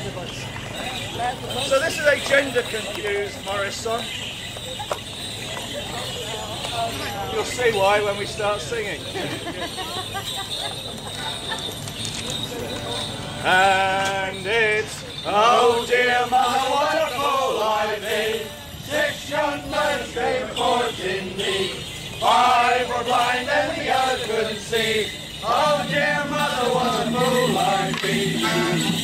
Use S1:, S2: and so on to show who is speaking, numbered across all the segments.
S1: So this is a gender-confused Morris song. You'll see why when we start singing. And it's, oh dear mother, what a fool I be. 6 young birds came courting me. 5 were blind and the other couldn't see. Oh dear mother, what a fool I be.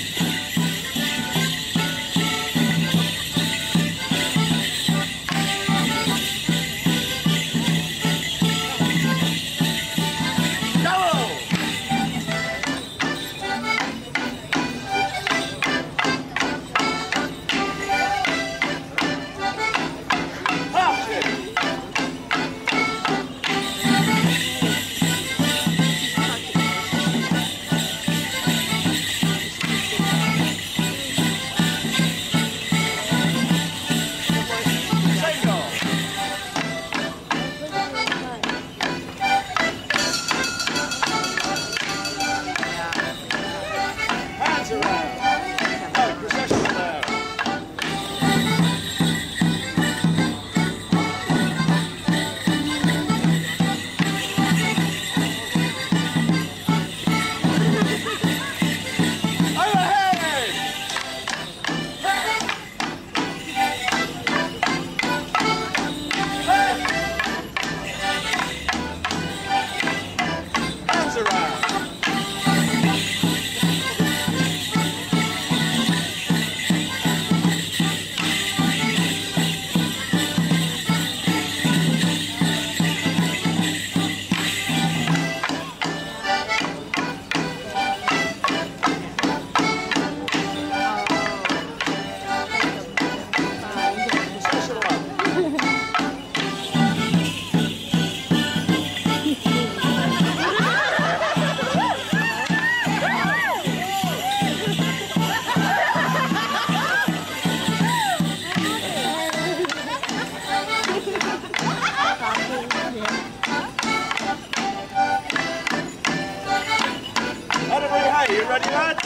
S1: Adderbury, hey, you ready, lads?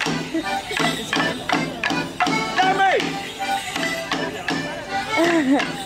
S1: Overhead! Damn me!